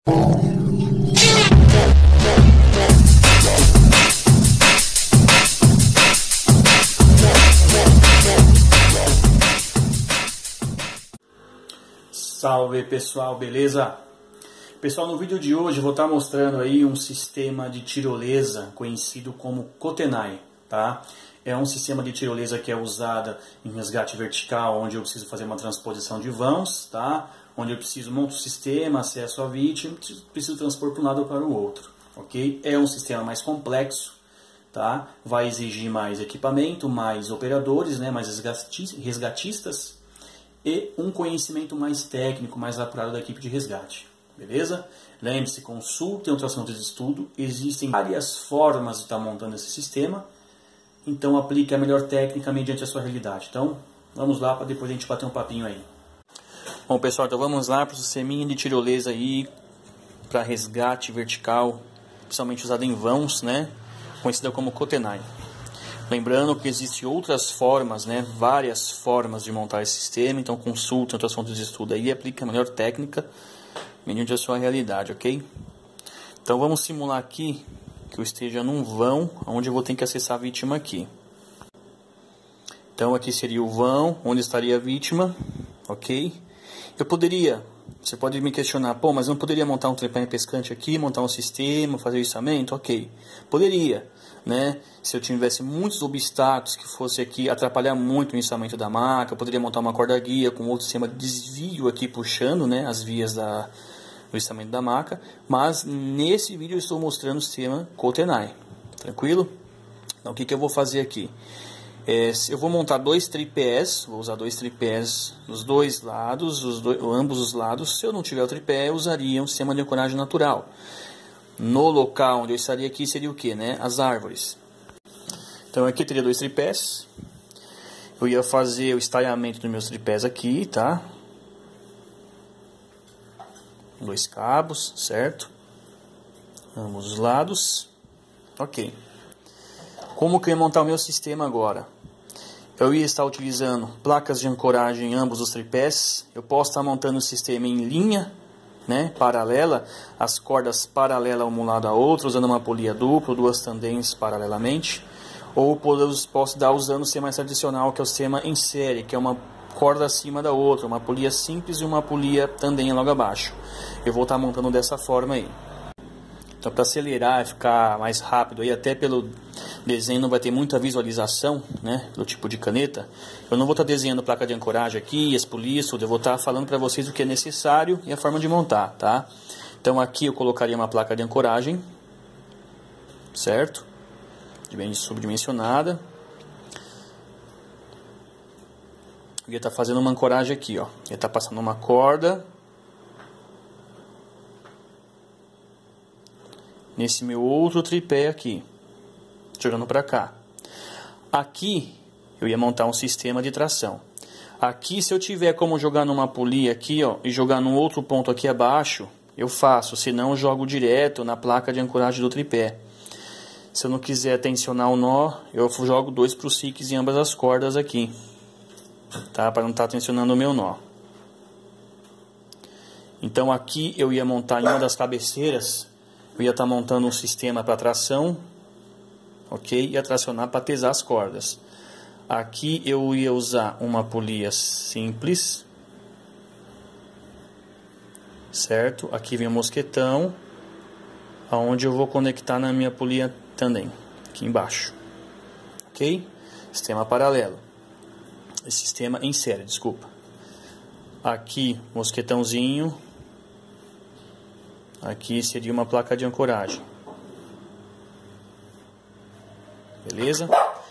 Salve pessoal, beleza? Pessoal, no vídeo de hoje eu vou estar mostrando aí um sistema de tirolesa conhecido como Cotenai, tá? É um sistema de tirolesa que é usada em resgate vertical, onde eu preciso fazer uma transposição de vãos, tá? Onde eu preciso montar o sistema, acesso à vítima, preciso transpor para um lado ou para o outro, ok? É um sistema mais complexo, tá? Vai exigir mais equipamento, mais operadores, né? Mais resgatistas e um conhecimento mais técnico, mais apurado da equipe de resgate. Beleza? Lembre-se, consultem outras fontes de estudo. Existem várias formas de estar montando esse sistema. Então aplique a melhor técnica mediante a sua realidade. Então vamos lá para depois a gente bater um papinho aí. Bom pessoal, então vamos lá para o sisteminha de tirolesa aí para resgate vertical, principalmente usado em vãos, né? Conhecida como Cotenai. Lembrando que existem outras formas, né? Várias formas de montar esse sistema. Então consultem outras fontes de estudo aí e aplique a melhor técnica mediante a sua realidade, ok? Então vamos simular aqui que eu esteja num vão onde eu vou ter que acessar a vítima aqui. Então aqui seria o vão onde estaria a vítima, ok? Eu poderia, você pode me questionar, pô, mas eu não poderia montar um tripé pescante aqui, montar um sistema, fazer o içamento? Ok, poderia, né? Se eu tivesse muitos obstáculos que fosse aqui atrapalhar muito o içamento da maca, eu poderia montar uma corda guia com outro sistema de desvio aqui puxando, né, as vias do içamento da maca, mas nesse vídeo eu estou mostrando o sistema Cotenai, tranquilo? Então o que eu vou fazer aqui? Eu vou montar dois tripés, vou usar dois tripés dos dois lados, ambos os lados. Se eu não tiver o tripé, eu usaria um sistema de ancoragem natural. No local onde eu estaria aqui seria o que, né? As árvores. Então aqui eu teria dois tripés. Eu ia fazer o estaiamento dos meus tripés aqui, tá? Dois cabos, certo? Ambos os lados. Ok. Como que eu ia montar o meu sistema agora? Eu ia estar utilizando placas de ancoragem em ambos os tripés. Eu posso estar montando o sistema em linha, né, paralela, as cordas paralelas um lado a outro, usando uma polia dupla, duas tandens paralelamente. Ou posso estar usando o sistema mais tradicional, que é o sistema em série, que é uma corda acima da outra, uma polia simples e uma polia tandem logo abaixo. Eu vou estar montando dessa forma aí. Então, para acelerar e ficar mais rápido, aí até pelo desenho não vai ter muita visualização, né, do tipo de caneta. Eu não vou estar desenhando placa de ancoragem aqui, as polias, eu vou estar falando para vocês o que é necessário e a forma de montar, tá? Então aqui eu colocaria uma placa de ancoragem, certo? Bem subdimensionada. Eu ia estar fazendo uma ancoragem aqui, ó. Ia estar passando uma corda nesse meu outro tripé aqui, jogando para cá. Aqui eu ia montar um sistema de tração. Aqui, se eu tiver como jogar numa polia aqui, ó, e jogar num outro ponto aqui abaixo, eu faço. Senão eu jogo direto na placa de ancoragem do tripé. Se eu não quiser tensionar o nó, eu jogo 2 prosciques em ambas as cordas aqui, tá? Para não estar tensionando o meu nó. Então aqui eu ia montar em uma das cabeceiras, eu ia estar montando um sistema para tração, ok? E tracionar para tesar as cordas. Aqui eu ia usar uma polia simples, certo? Aqui vem o mosquetão, aonde eu vou conectar na minha polia tandem, aqui embaixo, ok? Sistema paralelo, sistema em série, desculpa. Aqui mosquetãozinho, aqui seria uma placa de ancoragem, beleza?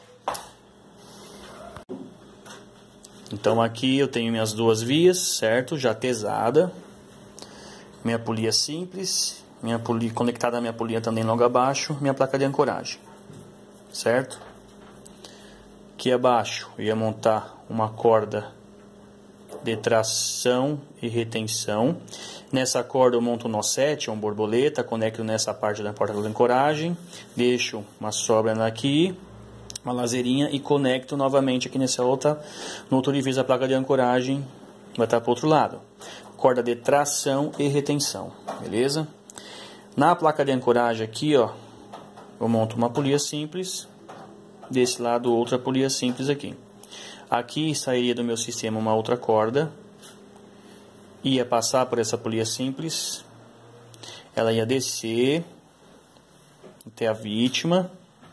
Então aqui eu tenho minhas duas vias, certo? Já tesada, minha polia simples, minha polia conectada à minha polia também logo abaixo, minha placa de ancoragem, certo? Aqui abaixo eu ia montar uma corda de tração e retenção. Nessa corda eu monto um nó 7, um borboleta, conecto nessa parte da porta de ancoragem, deixo uma sobra aqui, uma laseirinha e conecto novamente aqui nessa outra, no outro orifice da placa de ancoragem, vai estar para o outro lado. corda de tração e retenção, beleza? Na placa de ancoragem aqui, ó, eu monto uma polia simples, desse lado outra polia simples aqui. Aqui sairia do meu sistema uma outra corda, ia passar por essa polia simples, ela ia descer até a vítima,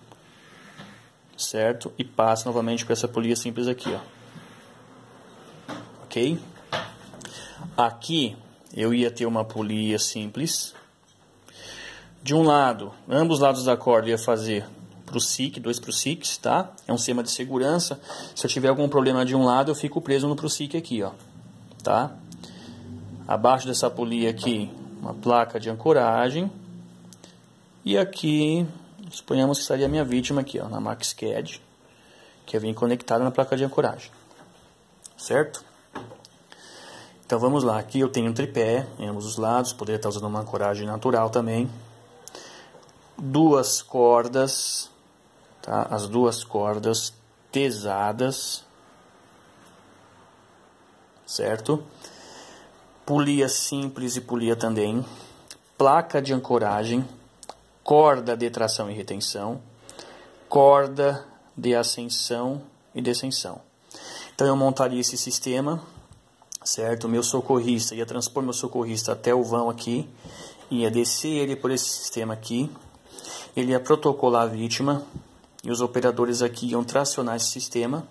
certo? E passa novamente por essa polia simples aqui, ó. Ok? Aqui eu ia ter uma polia simples. De um lado, ambos os lados da corda ia fazer pro SIC, 2 pro SICs, tá? É um sistema de segurança. Se eu tiver algum problema de um lado, eu fico preso no pro SIC aqui, ó. Tá? Abaixo dessa polia aqui, uma placa de ancoragem. E aqui, suponhamos que estaria a minha vítima aqui, ó, na MaxCAD, que eu vim conectada na placa de ancoragem. Certo? Então vamos lá, aqui eu tenho um tripé em ambos os lados, poderia estar usando uma ancoragem natural também. Duas cordas, tá? As duas cordas tesadas, certo? Polia simples e polia tandem, placa de ancoragem, corda de tração e retenção, corda de ascensão e descensão. Então eu montaria esse sistema, certo? Meu socorrista ia transpor meu socorrista até o vão aqui, ia descer ele por esse sistema aqui, ele ia protocolar a vítima e os operadores aqui iam tracionar esse sistema,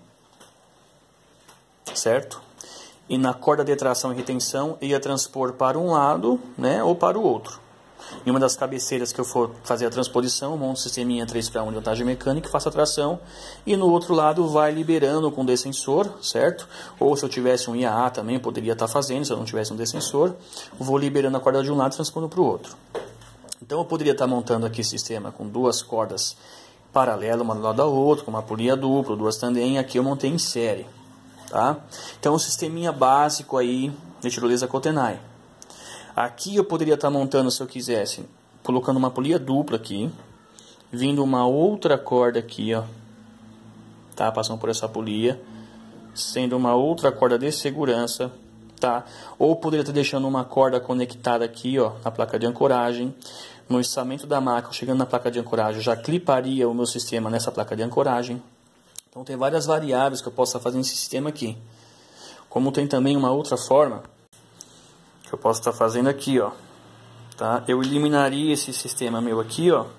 certo? E na corda de tração e retenção ia transpor para um lado, né, ou para o outro. Em uma das cabeceiras que eu for fazer a transposição, eu monto um sisteminha 3:1 de vantagem mecânica, faço a tração, e no outro lado vai liberando com descensor, certo? Ou se eu tivesse um IAA também, eu poderia estar fazendo, se eu não tivesse um descensor, vou liberando a corda de um lado e transpondo para o outro. Então eu poderia estar montando aqui sistema com duas cordas paralelas, uma do lado da outra, com uma polia dupla, duas tandem, aqui eu montei em série, tá? Então um sisteminha básico aí de tirolesa Cotenai. Aqui eu poderia estar montando, se eu quisesse, colocando uma polia dupla aqui, vindo uma outra corda aqui, ó, tá? Passando por essa polia, sendo uma outra corda de segurança, tá? Ou poderia estar deixando uma corda conectada aqui, ó, na placa de ancoragem. No içamento da maca, chegando na placa de ancoragem, eu já cliparia o meu sistema nessa placa de ancoragem. Então tem várias variáveis que eu posso estar fazendo nesse sistema aqui. Como tem também uma outra forma que eu posso estar fazendo aqui, ó, tá? Eu eliminaria esse sistema meu aqui, ó,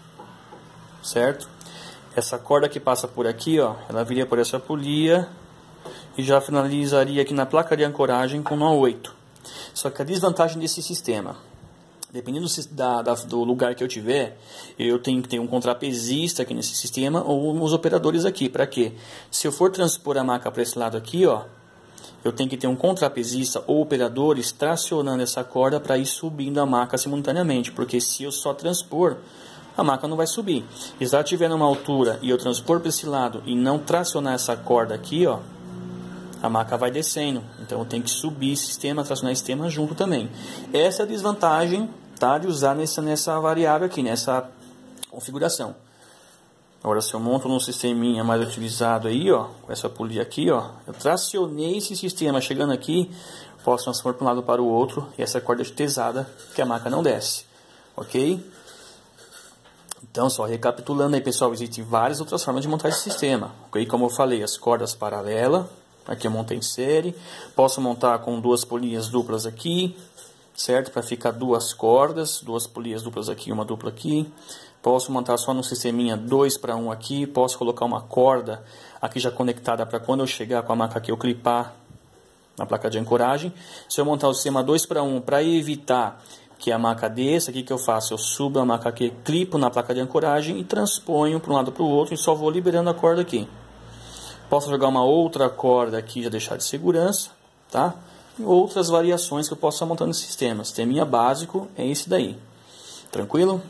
certo? Essa corda que passa por aqui, ó, ela viria por essa polia e já finalizaria aqui na placa de ancoragem com nó 8. Só que a desvantagem desse sistema, dependendo do lugar que eu tiver, eu tenho que ter um contrapesista aqui nesse sistema ou os operadores aqui. Para quê? Se eu for transpor a maca para esse lado aqui, ó, eu tenho que ter um contrapesista ou operadores tracionando essa corda para ir subindo a maca simultaneamente, porque se eu só transpor, a maca não vai subir. E se ela estiver numa altura e eu transpor para esse lado e não tracionar essa corda aqui, ó, a maca vai descendo. Então eu tenho que subir esse sistema, tracionar esse sistema junto também. Essa é a desvantagem, tá, de usar nessa variável aqui, nessa configuração. Agora, se eu monto num sisteminha mais utilizado aí, ó, com essa polia aqui, ó, eu tracionei esse sistema chegando aqui, posso transformar para um lado para o outro, e essa corda é tesada, que a maca não desce, ok? Então, só recapitulando aí, pessoal, existem várias outras formas de montar esse sistema, ok? Como eu falei, as cordas paralelas, aqui eu montei em série, posso montar com duas polias duplas aqui, certo? Para ficar duas cordas, duas polias duplas aqui, uma dupla aqui. Posso montar só no sisteminha 2:1 aqui, posso colocar uma corda aqui já conectada para quando eu chegar com a maca aqui eu clipar na placa de ancoragem. Se eu montar o sistema 2:1 para evitar que a maca desça, o que eu faço? Eu subo a maca aqui, clipo na placa de ancoragem e transponho para um lado para o outro e só vou liberando a corda aqui. Posso jogar uma outra corda aqui, já deixar de segurança, tá? E outras variações que eu posso estar montando no sistema. O sisteminha básico é esse daí. Tranquilo?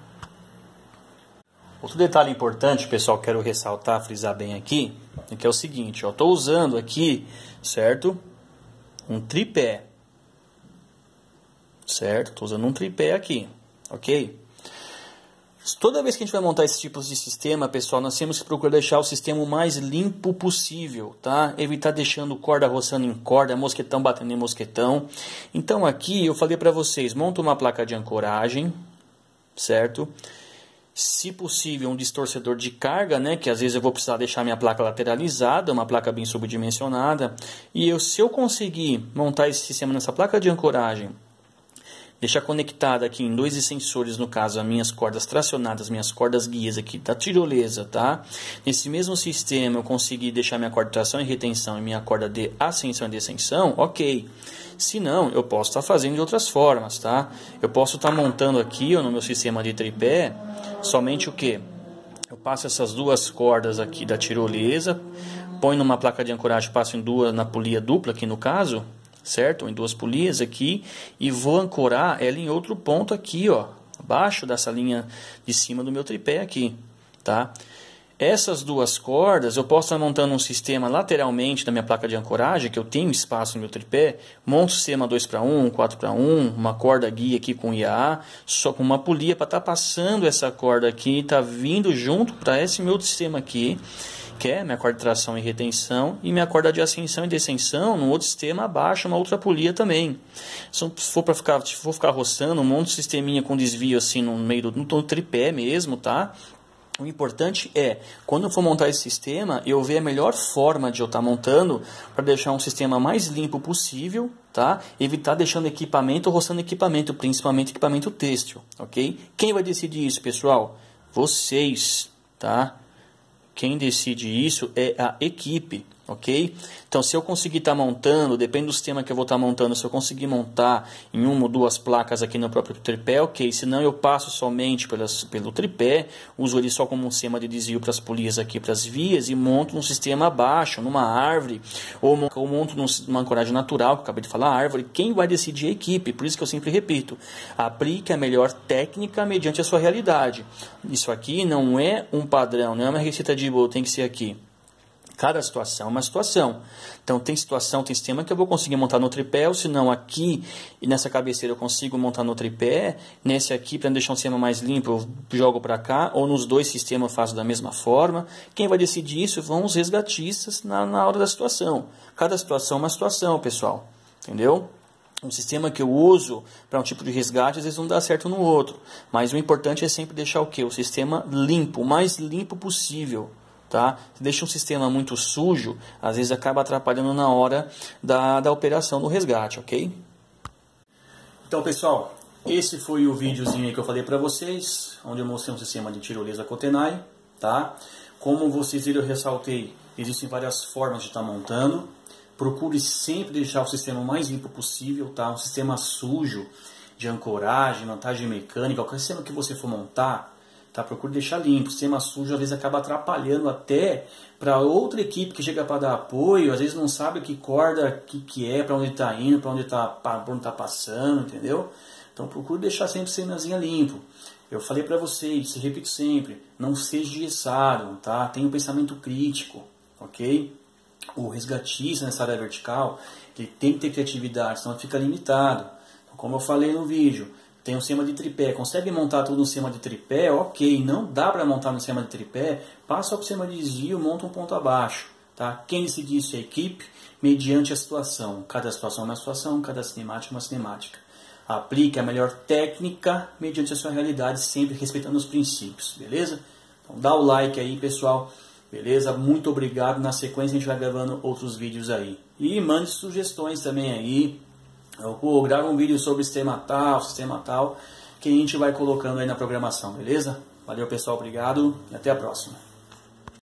Outro detalhe importante, pessoal, quero ressaltar, frisar bem aqui, é que é o seguinte, ó, estou usando aqui, certo? Um tripé, certo? Estou usando um tripé aqui, ok? Toda vez que a gente vai montar esses tipos de sistema, pessoal, nós temos que procurar deixar o sistema o mais limpo possível, tá? Evitar deixando corda roçando em corda, mosquetão batendo em mosquetão. Então aqui eu falei para vocês, monta uma placa de ancoragem, certo? Se possível, um distorcedor de carga, né? Que às vezes eu vou precisar deixar minha placa lateralizada, uma placa bem subdimensionada. E se eu conseguir montar esse sistema nessa placa de ancoragem, deixar conectada aqui em 2 sensores, no caso, as minhas cordas tracionadas, minhas cordas guias aqui da tirolesa, tá? Nesse mesmo sistema eu consegui deixar minha corda de tração e retenção e minha corda de ascensão e descensão, ok. Se não, eu posso estar fazendo de outras formas, tá? Eu posso estar montando aqui, ó, no meu sistema de tripé, somente o que? Eu passo essas 2 cordas aqui da tirolesa, ponho numa placa de ancoragem, passo em 2 na polia dupla aqui no caso, certo? Em 2 polias aqui e vou ancorar ela em outro ponto aqui, ó, abaixo dessa linha de cima do meu tripé aqui, tá? Essas 2 cordas eu posso estar montando um sistema lateralmente da minha placa de ancoragem, que eu tenho espaço no meu tripé, monto o sistema 2:1, 4:1, uma corda guia aqui com IAA, só com uma polia para estar passando essa corda aqui, tá vindo junto para esse meu sistema aqui, que é minha corda de tração e retenção, e minha corda de ascensão e descensão no outro sistema abaixo, uma outra polia também. Se for ficar roçando, um monte de sisteminha com desvio assim no meio do tripé mesmo, tá? O importante é, quando eu for montar esse sistema, eu ver a melhor forma de eu estar montando para deixar um sistema mais limpo possível, tá? Evitar deixando equipamento ou roçando equipamento, principalmente equipamento têxtil, ok? Quem vai decidir isso, pessoal? Vocês, tá? Quem decide isso é a equipe, ok? Então, se eu conseguir estar montando, depende do sistema que eu vou estar montando, se eu conseguir montar em 1 ou 2 placas aqui no próprio tripé, ok. Se não, eu passo somente pelo tripé, uso ele só como um sistema de desvio para as polias aqui, para as vias, e monto um sistema abaixo, numa árvore, ou monto numa ancoragem natural, que eu acabei de falar, árvore. Quem vai decidir é a equipe, por isso que eu sempre repito, aplique a melhor técnica mediante a sua realidade. Isso aqui não é um padrão, não é uma receita de bolo, tem que ser aqui. Cada situação é uma situação. Então tem situação, tem sistema que eu vou conseguir montar no tripé, ou se não aqui e nessa cabeceira eu consigo montar no tripé, nesse aqui para deixar um sistema mais limpo eu jogo para cá, ou nos 2 sistemas eu faço da mesma forma. Quem vai decidir isso vão os resgatistas na hora da situação. Cada situação é uma situação, pessoal. Entendeu? Um sistema que eu uso para um tipo de resgate às vezes não dá certo no outro. Mas o importante é sempre deixar o quê? O sistema limpo, o mais limpo possível. Tá? Se deixa um sistema muito sujo, às vezes acaba atrapalhando na hora da operação do resgate, ok? Então, pessoal, esse foi o videozinho que eu falei para vocês, onde eu mostrei um sistema de tirolesa Cotenai, tá? Como vocês viram, eu ressaltei, existem várias formas de estar montando. Procure sempre deixar o sistema o mais limpo possível, tá? Um sistema sujo de ancoragem, montagem mecânica, qualquer sistema que você for montar, tá? Procure deixar limpo. O sistema sujo às vezes acaba atrapalhando até para outra equipe que chega para dar apoio, às vezes não sabe que corda que é, para onde está indo, para onde está passando, entendeu? Então procure deixar sempre o sistemazinho limpo. Eu falei para vocês, repito sempre, não seja engessado, tá? Tenha um pensamento crítico, ok? O resgatista nessa área vertical, ele tem que ter criatividade, senão fica limitado. Então, como eu falei no vídeo, tem um sistema de tripé, consegue montar tudo no sistema de tripé, ok. Não dá para montar no sistema de tripé, passa para o sistema de desvio, monta um ponto abaixo. Tá? Quem decide isso é a equipe, mediante a situação. Cada situação é uma situação, cada cinemática é uma cinemática. Aplique a melhor técnica mediante a sua realidade, sempre respeitando os princípios, beleza? Então dá o like aí, pessoal, beleza? Muito obrigado. Na sequência a gente vai gravando outros vídeos aí. E mande sugestões também aí. Eu gravo um vídeo sobre sistema tal, que a gente vai colocando aí na programação, beleza? Valeu, pessoal, obrigado e até a próxima.